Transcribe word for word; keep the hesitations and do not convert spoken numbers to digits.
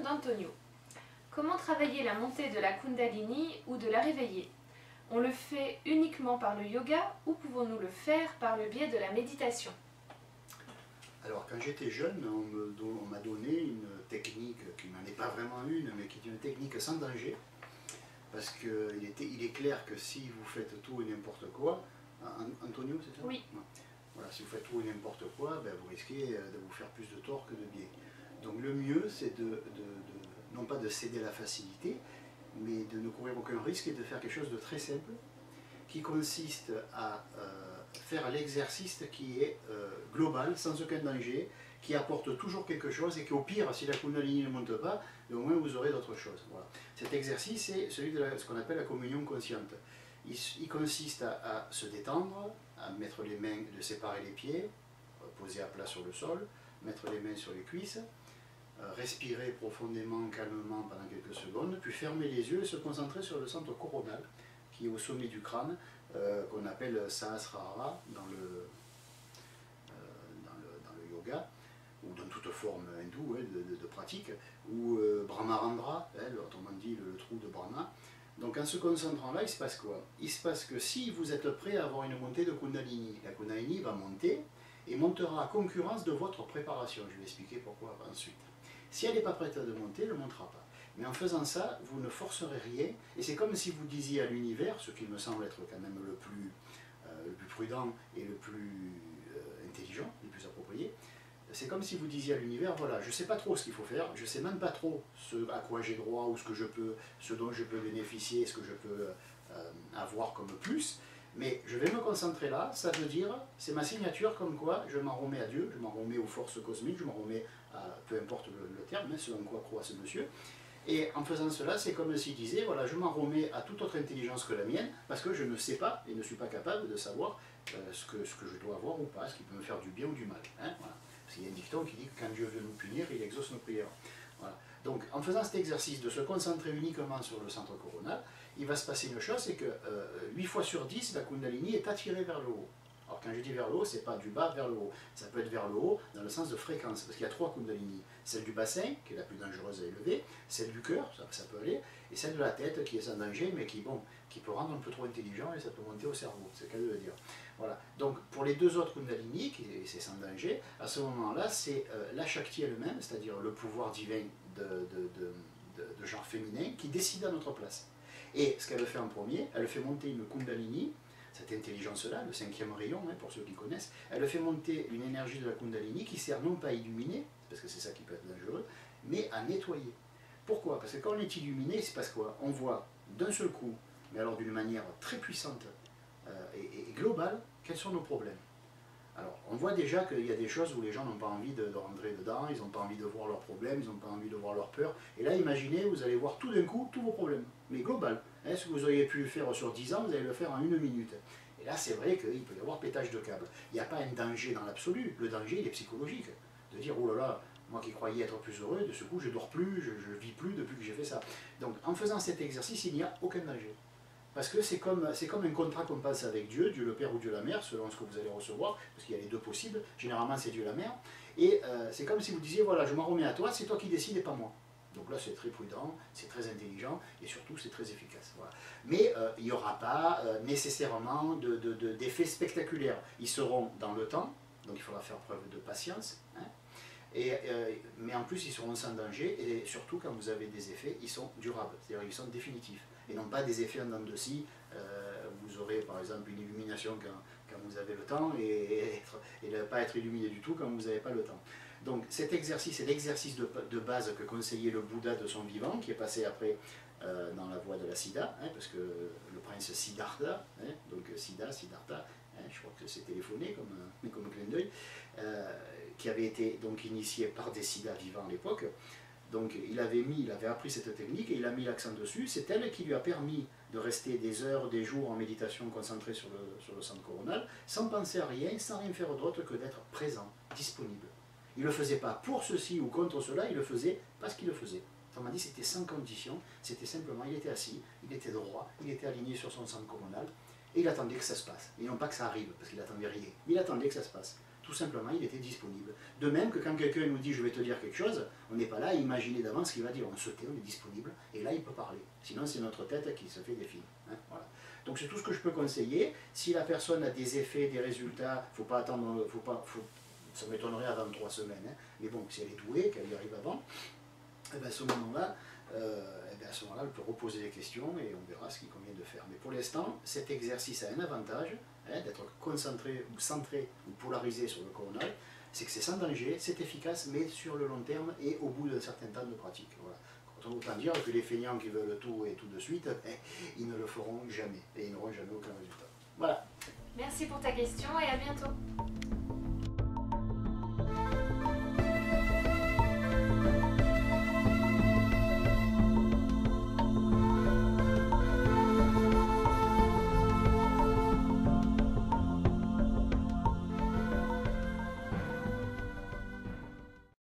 d'Antonio. Comment travailler la montée de la Kundalini ou de la réveiller? On le fait uniquement par le yoga ou pouvons-nous le faire par le biais de la méditation? Alors quand j'étais jeune, on m'a donné une technique qui n'en est pas vraiment une, mais qui est une technique sans danger. Parce qu'il était, il est clair que si vous faites tout et n'importe quoi, Antonio c'est ça? Oui. Voilà, si vous faites tout et n'importe quoi, ben vous risquez de vous faire plus de tort que de bien. Donc le mieux c'est de, de, de, non pas de céder à la facilité, mais de ne courir aucun risque et de faire quelque chose de très simple, qui consiste à euh, faire l'exercice qui est euh, global, sans aucun danger, qui apporte toujours quelque chose et qu'au pire, si la Kundalini ne monte pas, au moins vous aurez d'autres choses. Voilà. Cet exercice est celui de la, ce qu'on appelle la communion consciente. Il, il consiste à, à se détendre, à mettre les mains, de séparer les pieds, poser à plat sur le sol, mettre les mains sur les cuisses, euh, respirer profondément, calmement pendant quelques secondes, puis fermer les yeux et se concentrer sur le centre coronal, qui est au sommet du crâne, euh, qu'on appelle Sahasrara dans le, euh, dans le, dans le yoga, ou dans toute forme hindoue hein, de, de, de pratique, ou euh, Brahmarandra, hein, autrement dit le, le trou de Brahma. Donc en se concentrant là, il se passe quoi? Il se passe que si vous êtes prêt à avoir une montée de Kundalini, la Kundalini va monter et montera à concurrence de votre préparation. Je vais expliquer pourquoi ensuite. Si elle n'est pas prête de monter, elle ne montera pas. Mais en faisant ça, vous ne forcerez rien, et c'est comme si vous disiez à l'univers, ce qui me semble être quand même le plus, euh, le plus prudent et le plus euh, intelligent, le plus approprié, c'est comme si vous disiez à l'univers, voilà, je ne sais pas trop ce qu'il faut faire, je ne sais même pas trop ce à quoi j'ai droit, ou ce que je peux, ce dont je peux bénéficier, ce que je peux euh, avoir comme plus, mais je vais me concentrer là, ça veut dire, c'est ma signature comme quoi je m'en remets à Dieu, je m'en remets aux forces cosmiques, je m'en remets à, peu importe le, le terme, hein, selon quoi croit ce monsieur. Et en faisant cela, c'est comme s'il disait, voilà, je m'en remets à toute autre intelligence que la mienne, parce que je ne sais pas et ne suis pas capable de savoir euh, ce, que, ce que je dois avoir ou pas, ce qui peut me faire du bien ou du mal. Hein, voilà. Parce qu'il y a un dicton qui dit que quand Dieu veut nous punir, il exauce nos prières. Voilà. Donc en faisant cet exercice de se concentrer uniquement sur le centre coronal, il va se passer une chose, c'est que euh, huit fois sur dix, la Kundalini est attirée vers le haut. Alors quand je dis vers le haut, c'est pas du bas vers le haut, ça peut être vers le haut dans le sens de fréquence, parce qu'il y a trois Kundalini. Celle du bassin, qui est la plus dangereuse à élever, celle du cœur, ça, ça peut aller, et celle de la tête, qui est sans danger, mais qui, bon, qui peut rendre un peu trop intelligent, et ça peut monter au cerveau, c'est le cas de le dire. Voilà. Donc pour les deux autres Kundalini, qui c'est sans danger, à ce moment-là, c'est euh, la Shakti elle-même, c'est-à-dire le pouvoir divin de, de, de, de, de genre féminin, qui décide à notre place. Et ce qu'elle fait en premier, elle fait monter une Kundalini, cette intelligence-là, le cinquième rayon, hein, pour ceux qui connaissent, elle fait monter une énergie de la Kundalini qui sert non pas à illuminer, parce que c'est ça qui peut être dangereux, mais à nettoyer. Pourquoi? Parce que quand on est illuminé, il se passe quoi? On voit d'un seul coup, mais alors d'une manière très puissante euh, et, et globale, quels sont nos problèmes. Alors, on voit déjà qu'il y a des choses où les gens n'ont pas envie de, de rentrer dedans, ils n'ont pas envie de voir leurs problèmes, ils n'ont pas envie de voir leurs peurs. Et là, imaginez, vous allez voir tout d'un coup tous vos problèmes, mais global. Hein, ce que vous auriez pu faire sur dix ans, vous allez le faire en une minute. Et là, c'est vrai qu'il peut y avoir pétage de câble. Il n'y a pas un danger dans l'absolu, le danger, il est psychologique. De dire, oh là là, moi qui croyais être plus heureux, de ce coup, je dors plus, je ne vis plus depuis que j'ai fait ça. Donc, en faisant cet exercice, il n'y a aucun danger. Parce que c'est comme, c'est comme un contrat qu'on passe avec Dieu, Dieu le Père ou Dieu la Mère, selon ce que vous allez recevoir, parce qu'il y a les deux possibles, généralement c'est Dieu la Mère, et euh, c'est comme si vous disiez, voilà, je m'en remets à toi, c'est toi qui décides et pas moi. Donc là c'est très prudent, c'est très intelligent, et surtout c'est très efficace. Voilà. Mais euh, il n'y aura pas euh, nécessairement de, de, de, d'effets spectaculaires. Ils seront dans le temps, donc il faudra faire preuve de patience, hein. Et, euh, mais en plus ils seront sans danger, et surtout quand vous avez des effets, ils sont durables, c'est-à-dire ils sont définitifs, et non pas des effets en dents de scie, euh, vous aurez par exemple une illumination quand, quand vous avez le temps, et, être, et ne pas être illuminé du tout quand vous n'avez pas le temps. Donc cet exercice est l'exercice de, de base que conseillait le Bouddha de son vivant, qui est passé après euh, dans la voie de la Siddha, hein, parce que le prince Siddhartha, hein, donc Siddha, Siddhartha, hein, je crois que c'est téléphoné comme, comme clin d'œil, euh, qui avait été donc initié par des Siddhas vivants à l'époque. Donc il avait, mis, il avait appris cette technique et il a mis l'accent dessus. C'est elle qui lui a permis de rester des heures, des jours en méditation concentrée sur le, sur le centre coronal, sans penser à rien, sans rien faire d'autre que d'être présent, disponible. Il ne le faisait pas pour ceci ou contre cela, il le faisait parce qu'il le faisait. On m'a dit c'était sans condition, c'était simplement, il était assis, il était droit, il était aligné sur son centre coronal, et il attendait que ça se passe. Et non pas que ça arrive, parce qu'il n'attendait rien, mais il attendait que ça se passe. Tout tout simplement il était disponible. De même que quand quelqu'un nous dit je vais te dire quelque chose, on n'est pas là à imaginer d'avance ce qu'il va dire, on se tait, on est disponible, et là il peut parler. Sinon c'est notre tête qui se fait des films. Hein, voilà. Donc c'est tout ce que je peux conseiller. Si la personne a des effets, des résultats, faut pas attendre, faut pas, faut, ça m'étonnerait avant trois semaines, hein, mais bon, si elle est douée, qu'elle y arrive avant, et bien à ce moment-là, euh, et bien à ce moment-là, elle peut reposer des questions et on verra ce qu'il convient de faire. Mais pour l'instant, cet exercice a un avantage, hein, d'être concentré ou centré ou polarisé sur le coronal, c'est que c'est sans danger, c'est efficace, mais sur le long terme et au bout d'un certain temps de pratique. Voilà. Autant dire que les feignants qui veulent tout et tout de suite, eh, ils ne le feront jamais et ils n'auront jamais aucun résultat. Voilà. Merci pour ta question et à bientôt.